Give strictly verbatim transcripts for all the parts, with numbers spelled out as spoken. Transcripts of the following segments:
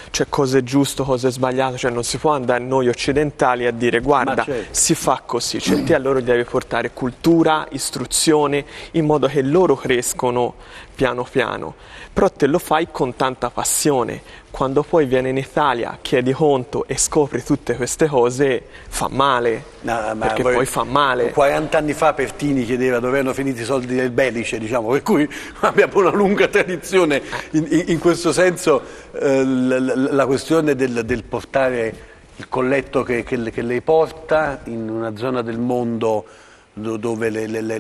cioè cosa è giusto, cosa è sbagliato, cioè non si può andare noi occidentali a dire guarda certo. si fa così, cioè te a loro gli devi portare cultura, istruzione, in modo che loro crescono piano piano, però te lo fai con tanta passione. Quando poi vieni in Italia, chiedi conto e scopri tutte queste cose, fa male, no, perché poi, poi fa male. quaranta anni fa Pertini chiedeva dove erano finiti i soldi del Belice, diciamo, per cui abbiamo una lunga tradizione in, in, in questo senso. Eh, la, la questione del, del portare il colletto che, che, che lei porta in una zona del mondo dove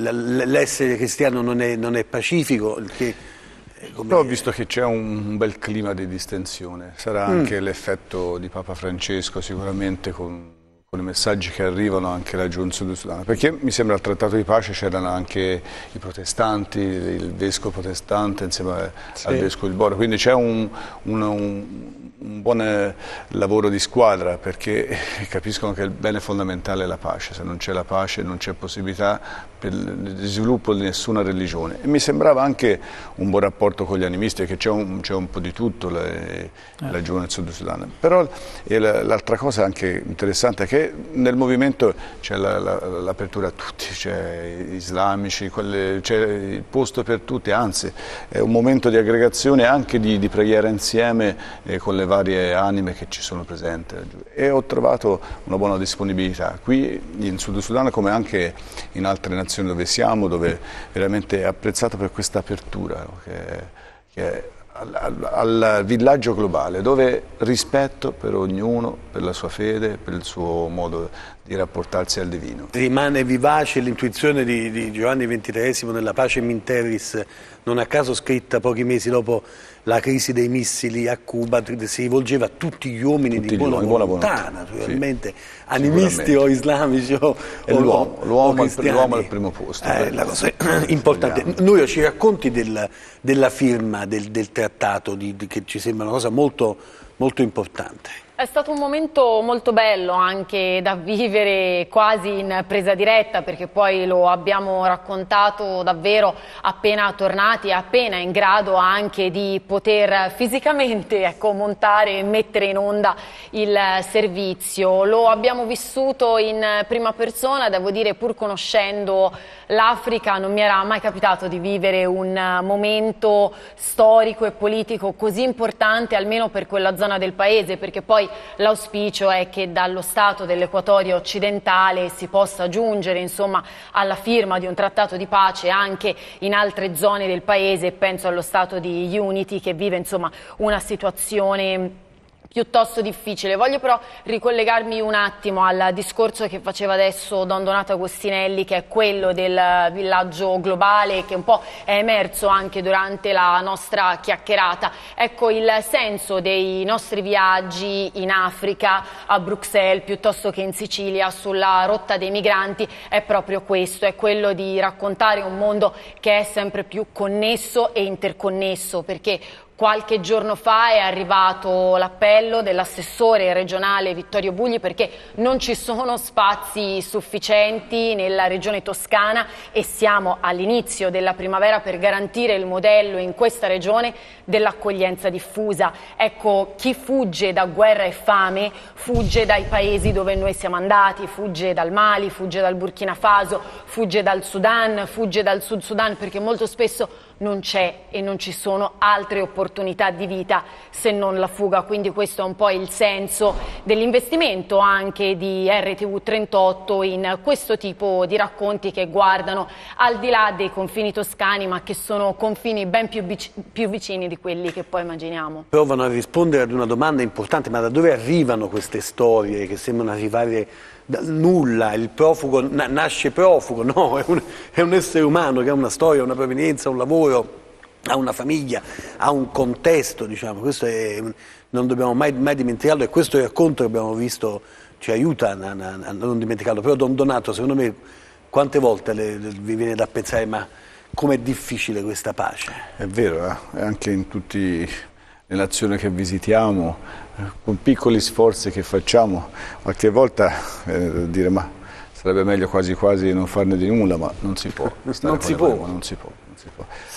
l'essere cristiano non è, non è pacifico, che però ho visto che c'è un bel clima di distensione, sarà mm. anche l'effetto di Papa Francesco sicuramente con, con i messaggi che arrivano anche laggiù in Sud Sudan, perché mi sembra al trattato di pace c'erano anche i protestanti, il vescovo protestante insieme sì. al vescovo di Boro, quindi c'è un, un, un un buon lavoro di squadra, perché capiscono che il bene fondamentale è la pace, se non c'è la pace non c'è possibilità per il sviluppo di nessuna religione. E mi sembrava anche un buon rapporto con gli animisti, perché c'è un, c'è un po' di tutto le, eh. laggiù nel Sud Sudan. Però l'altra cosa anche interessante è che nel movimento c'è l'apertura la, la, a tutti, c'è islamici, c'è il posto per tutti, anzi è un momento di aggregazione anche di, di preghiera insieme eh, con le varie anime che ci sono presenti, e ho trovato una buona disponibilità qui in Sud Sudan come anche in altre nazioni dove siamo, dove veramente è apprezzato per questa apertura, no? che, che è al, al villaggio globale, dove rispetto per ognuno, per la sua fede, per il suo modo di rapportarsi al divino. Rimane vivace l'intuizione di, di Giovanni ventitreesimo nella Pacem in Terris, non a caso scritta pochi mesi dopo la crisi dei missili a Cuba, si rivolgeva a tutti gli uomini tutti di buona, buona volontà, naturalmente, sì, animisti o islamici o l'uomo, l'uomo al, al primo posto. Eh, la cosa importante. Noi ci racconti del, della firma del, del trattato, di, di, che ci sembra una cosa molto, molto importante. È stato un momento molto bello anche da vivere quasi in presa diretta, perché poi lo abbiamo raccontato davvero appena tornati, appena in grado anche di poter fisicamente ecco, montare e mettere in onda il servizio. Lo abbiamo vissuto in prima persona, devo dire, pur conoscendo l'Africa non mi era mai capitato di vivere un momento storico e politico così importante, almeno per quella zona del paese, perché poi l'auspicio è che dallo Stato dell'Equatorio occidentale si possa giungere insomma, alla firma di un trattato di pace anche in altre zone del paese. Penso allo Stato di Unity che vive insomma, una situazione piuttosto difficile. Voglio però ricollegarmi un attimo al discorso che faceva adesso Don Donato Agostinelli, che è quello del villaggio globale, che un po' è emerso anche durante la nostra chiacchierata. Ecco, il senso dei nostri viaggi in Africa, a Bruxelles, piuttosto che in Sicilia, sulla rotta dei migranti, è proprio questo, è quello di raccontare un mondo che è sempre più connesso e interconnesso, perché qualche giorno fa è arrivato l'appello dell'assessore regionale Vittorio Bugli perché non ci sono spazi sufficienti nella regione toscana e siamo all'inizio della primavera per garantire il modello in questa regione dell'accoglienza diffusa. Ecco, chi fugge da guerra e fame fugge dai paesi dove noi siamo andati, fugge dal Mali, fugge dal Burkina Faso, fugge dal Sudan, fugge dal Sud Sudan, perché molto spesso non c'è e non ci sono altre opportunità di vita se non la fuga. Quindi questo è un po' il senso dell'investimento anche di R T V trentotto in questo tipo di racconti che guardano al di là dei confini toscani, ma che sono confini ben più, più vicini di quelli che poi immaginiamo. Provano a rispondere ad una domanda importante: ma da dove arrivano queste storie che sembrano arrivare dal nulla? Il profugo na nasce profugo? No, è un, è un essere umano che ha una storia, una provenienza, un lavoro, ha una famiglia, ha un contesto, diciamo. Questo è, non dobbiamo mai, mai dimenticarlo, e questo racconto che abbiamo visto ci aiuta a, a, a non dimenticarlo. Però Don Donato, secondo me, quante volte le, le, vi viene da pensare ma com'è difficile questa pace? È vero, eh? Anche in tutte le nazioni che visitiamo, con piccoli sforzi che facciamo, qualche volta eh, dire ma sarebbe meglio quasi quasi non farne di nulla, ma non si può. non, si può. non si può. Non si può.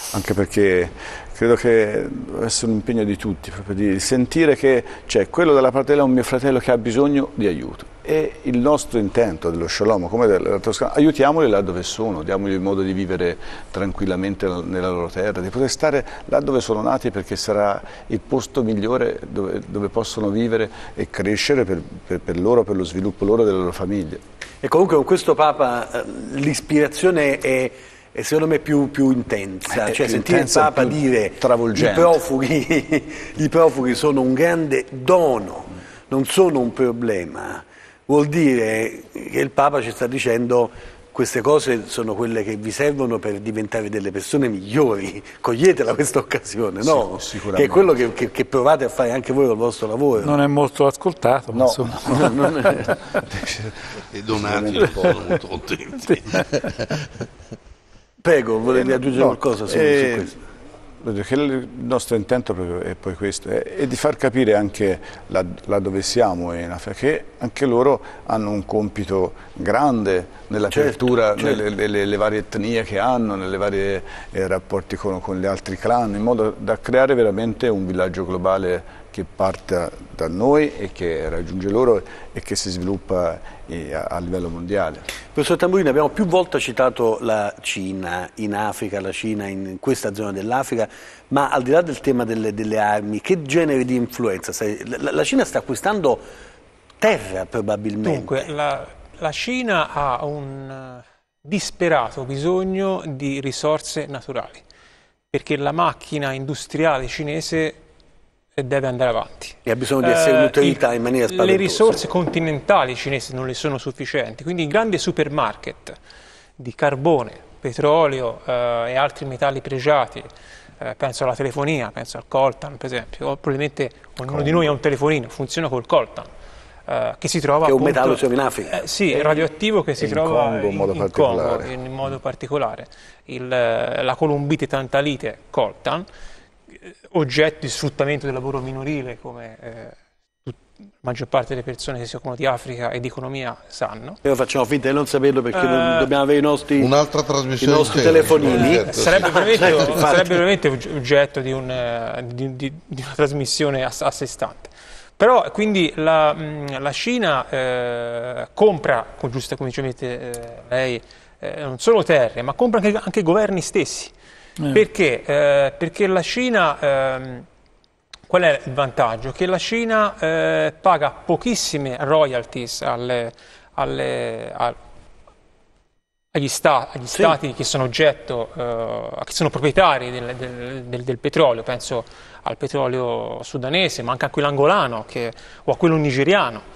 anche perché credo che deve essere un impegno di tutti, proprio di sentire che c'è quello della Platella, un mio fratello che ha bisogno di aiuto. E il nostro intento dello Shalom, come della Toscana, aiutiamoli là dove sono, diamogli il modo di vivere tranquillamente nella loro terra, di poter stare là dove sono nati, perché sarà il posto migliore dove, dove possono vivere e crescere per, per, per loro, per lo sviluppo loro e delle loro famiglie. E comunque con questo Papa l'ispirazione è... e secondo me più, più intensa, è cioè più sentire intensa, il Papa dire i profughi, i profughi sono un grande dono, non sono un problema, vuol dire che il Papa ci sta dicendo queste cose sono quelle che vi servono per diventare delle persone migliori, coglietela questa occasione, no? Sì, sicuramente. Che è quello che, che, che provate a fare anche voi col vostro lavoro. Non è molto ascoltato, ma no. insomma. No, non è... I donati un po' molto contenti. Prego, volevi aggiungere no, qualcosa su, eh, su questo? Che il nostro intento proprio è poi questo, è, è di far capire anche là, là dove siamo in Africa, che anche loro hanno un compito grande nell'apertura, certo, certo. nelle, nelle, nelle varie etnie che hanno, nelle varie eh, rapporti con, con gli altri clan, in modo da creare veramente un villaggio globale che parta da noi e che raggiunge loro e che si sviluppa eh, a, a livello mondiale. Professor Tamburini, abbiamo più volte citato la Cina in Africa, la Cina in questa zona dell'Africa, ma al di là del tema delle, delle armi, che genere di influenza? La, la Cina sta acquistando terra probabilmente. Dunque, la, la Cina ha un disperato bisogno di risorse naturali, perché la macchina industriale cinese deve andare avanti. E ha bisogno di essere nutrita eh, in maniera spaventosa. Le risorse continentali cinesi non le sono sufficienti, quindi i grandi supermarket di carbone, petrolio eh, e altri metalli pregiati, eh, penso alla telefonia, penso al coltan per esempio, o probabilmente ognuno Come? di noi ha un telefonino, funziona col coltan, eh, che si trova che è un appunto, metallo solo in Africa. Eh, sì, è radioattivo che si in trova Congo, in, modo in, Congo, in, in modo particolare. Il, la columbite tantalite coltan, oggetto di sfruttamento del lavoro minorile, come eh, tut, la maggior parte delle persone che si occupano di Africa e di economia sanno. Però facciamo finta di non saperlo perché uh, dobbiamo avere i nostri, un'altra trasmissione i nostri telefonini. Certo, sarebbe, sì. veramente, certo, sarebbe veramente oggetto di, un, di, di, di una trasmissione a, a sé stante. Però quindi la, la Cina eh, compra, con giusta come dicevate eh, lei, eh, non solo terre, ma compra anche, anche governi stessi. Eh. Perché? Eh, perché la Cina, eh, qual è il vantaggio? Che la Cina eh, paga pochissime royalties alle, alle, a, agli, sta, agli sì. stati che sono oggetto, eh, che sono proprietari del, del, del, del petrolio, penso al petrolio sudanese, ma anche a quello angolano che, o a quello nigeriano.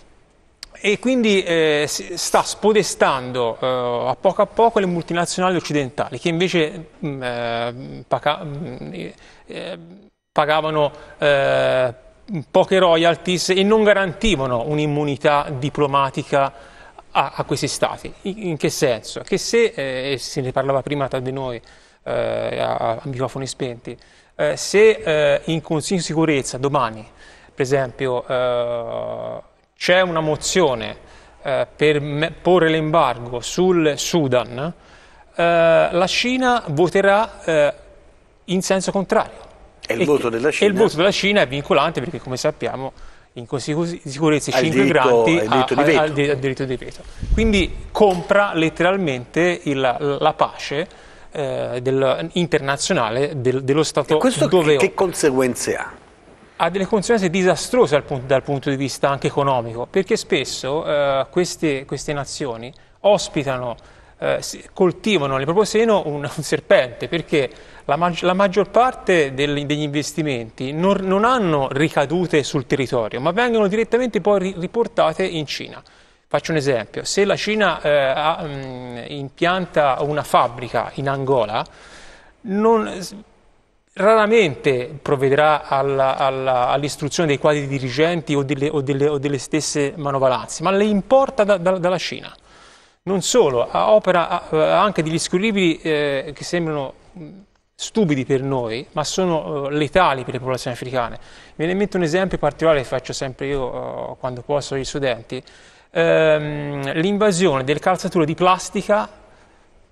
E quindi eh, sta spodestando eh, a poco a poco le multinazionali occidentali che invece mh, eh, paga, mh, eh, pagavano eh, poche royalties e non garantivano un'immunità diplomatica a, a questi stati. In, in che senso? Che se, eh, se ne parlava prima tra di noi eh, a, a microfoni spenti, eh, se eh, in Consiglio di sicurezza domani, per esempio, eh, c'è una mozione eh, per me, porre l'embargo sul Sudan, eh, la Cina voterà eh, in senso contrario. E il, e voto della Cina? E il voto della Cina è vincolante perché, come sappiamo, in Consiglio di sicurezza i cinque diritto, grandi ha il diritto di veto. Quindi compra letteralmente il, la pace eh, del, internazionale del, dello Stato. E questo dove che, che conseguenze ha? Ha delle conseguenze disastrose dal punto, dal punto di vista anche economico, perché spesso eh, queste, queste nazioni ospitano, eh, coltivano nel proprio seno un, un serpente, perché la, mag la maggior parte del, degli investimenti non, non hanno ricadute sul territorio, ma vengono direttamente poi ri riportate in Cina. Faccio un esempio: se la Cina eh, ha, mh, impianta una fabbrica in Angola, non... raramente provvederà all'istruzione dei quadri dirigenti o delle, o, delle, o delle stesse manovalanze, ma le importa da, da, dalla Cina. Non solo, opera anche degli squilibri eh, che sembrano stupidi per noi, ma sono eh, letali per le popolazioni africane. Mi viene in mente un esempio particolare che faccio sempre io eh, quando posso agli studenti: ehm, l'invasione delle calzature di plastica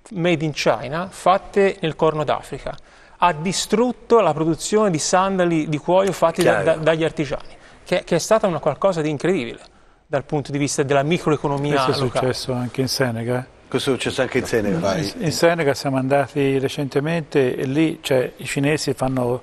made in China, fatte nel Corno d'Africa. Ha distrutto la produzione di sandali di cuoio fatti da, da, dagli artigiani, che, che è stata una qualcosa di incredibile dal punto di vista della microeconomia locale. Questo è locale. successo anche in Senegal. Questo è successo anche in Senegal. In, in Senegal siamo andati recentemente e lì, cioè, i cinesi fanno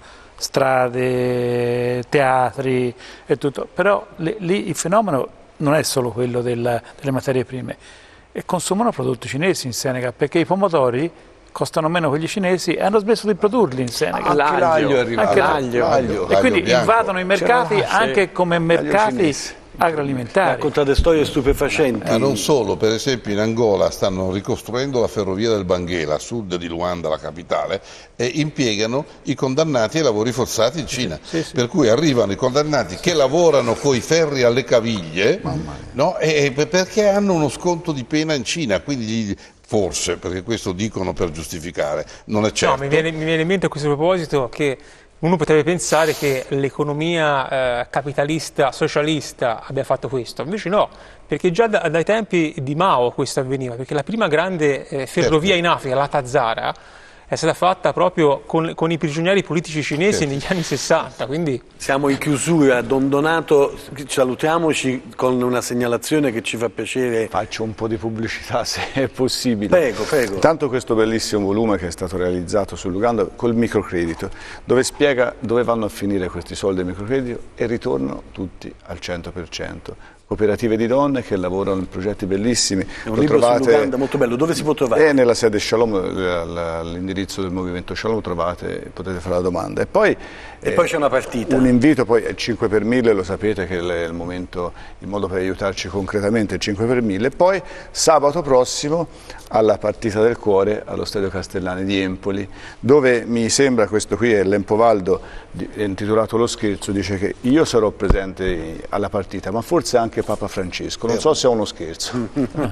strade, teatri e tutto, però le, lì il fenomeno non è solo quello della, delle materie prime, e consumano prodotti cinesi in Senegal, perché i pomodori costano meno quelli cinesi e hanno smesso di produrli in Senegal. Anche l'aglio è arrivato. Anche l'aglio. l'aglio. E quindi bianco. invadono i mercati anche come mercati agroalimentari. Raccontate storie stupefacenti. Ma non solo, per esempio in Angola stanno ricostruendo la ferrovia del Banguela, a sud di Luanda, la capitale, e impiegano i condannati ai lavori forzati in Cina. Sì, sì. Per cui arrivano i condannati che lavorano coi ferri alle caviglie, no? e, e perché hanno uno sconto di pena in Cina, quindi forse, perché questo dicono per giustificare, non è certo. No, mi viene, mi viene in mente a questo proposito che uno potrebbe pensare che l'economia eh, capitalista, socialista abbia fatto questo, invece no, perché già da, dai tempi di Mao questo avveniva, perché la prima grande eh, ferrovia certo. in Africa, la Tazara, è stata fatta proprio con, con i prigionieri politici cinesi certo. negli anni sessanta. Quindi... Siamo in chiusura, Don Donato, salutiamoci con una segnalazione che ci fa piacere. Faccio un po' di pubblicità se è possibile. Prego, prego. Intanto questo bellissimo volume che è stato realizzato sull'Uganda col microcredito, dove spiega dove vanno a finire questi soldi del microcredito e ritornano tutti al cento per cento. Cooperative di donne che lavorano in progetti bellissimi. È un Lo libro trovate, sull'Uganda molto bello. Dove si può trovare? È nella sede Shalom, all'indirizzo del movimento Shalom trovate, potete fare la domanda. E poi, e eh, poi c'è una partita. Un invito, poi è cinque per mille, lo sapete che è il momento, il modo per aiutarci concretamente è il cinque per mille. E poi sabato prossimo alla partita del cuore allo Stadio Castellani di Empoli, dove mi sembra, questo qui è Lempovaldo, intitolato Lo scherzo, dice che io sarò presente alla partita, ma forse anche Papa Francesco, non so se è uno scherzo.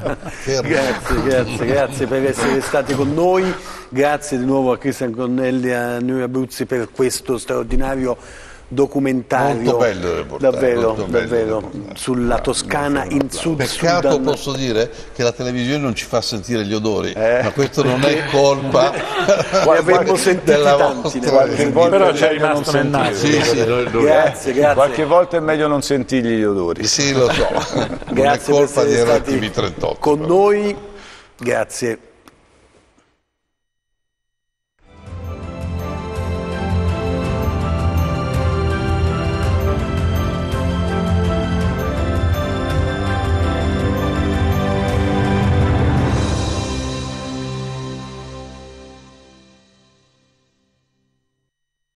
Grazie, grazie, grazie per essere stati con noi, grazie di nuovo a Cristian Connelli e a Nuri Abruzzi per questo straordinario documentario, molto bello da portare, davvero, molto bello davvero da portare. Sulla Toscana in Sud Peccato, Sudan. posso dire, che la televisione non ci fa sentire gli odori, eh. ma questo non è colpa ne avremmo sentiti della tanti, però c'è rimasto nel naso. Sì, sì, non, non grazie, grazie. Qualche volta è meglio non sentirgli gli odori. Sì, lo so. Non grazie è colpa per di essere R T V stati trentotto con però. noi, grazie.